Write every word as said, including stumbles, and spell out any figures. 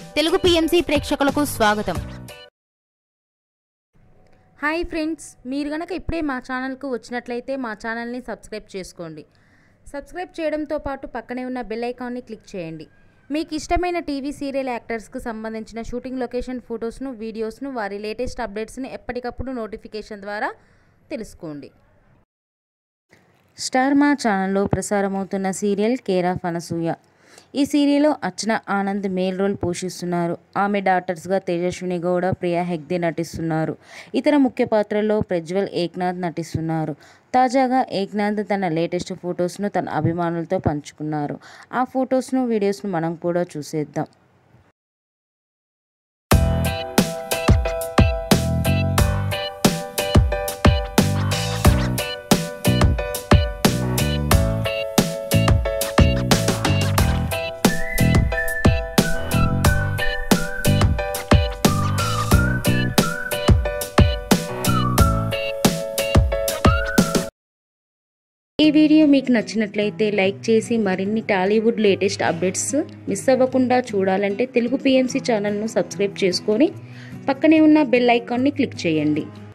Telugu PMC ప్రేక్షకులకు స్వాగతం. Hi friends, మీరు గనక ఇప్పుడే మా ఛానల్కు వచ్చినట్లయితే మా ఛానల్ని సబ్స్క్రైబ్ చేసుకోండి. సబ్స్క్రైబ్ చేయడంతో పాటు పక్కనే ఉన్న బెల్ ఐకాన్ని క్లిక్ చేయండి. మీకు ఇష్టమైన టీవీ సీరియల్ యాక్టర్స్కు సంబంధించిన షూటింగ్ లొకేషన్ ఫొటోస్ను, వీడియోస్ను, వారి లేటెస్ట్ అప్డేట్స్ని ఎప్పటికప్పుడు నోటిఫికేషన్ ద్వారా తెలుసుకోండి. స్టార్ మా ఛానల్లో ప్రసారమవుతున్న సీరియల్ కేర్ ఆఫ్ అనసూయ. ఈ సీరియల్లో అర్చన ఆనంద్ మేల్ రోల్ పోషిస్తున్నారు. ఆమె డాటర్స్గా తేజస్విని గౌడ, ప్రియా హెగ్దే నటిస్తున్నారు. ఇతర ముఖ్య పాత్రల్లో ప్రజ్వల్ ఏక్నాథ్ నటిస్తున్నారు. తాజాగా ఏక్నాథ్ తన లేటెస్ట్ ఫొటోస్ను తన అభిమానులతో పంచుకున్నారు. ఆ ఫొటోస్ను, వీడియోస్ను మనం కూడా చూసేద్దాం. ఈ వీడియో మీకు నచ్చినట్లయితే లైక్ చేసి మరిన్ని టాలీవుడ్ లేటెస్ట్ అప్డేట్స్ మిస్ అవ్వకుండా చూడాలంటే తెలుగు పిఎంసి ఛానల్ను సబ్స్క్రైబ్ చేసుకొని పక్కనే ఉన్న బెల్ ఐకాన్ని క్లిక్ చేయండి.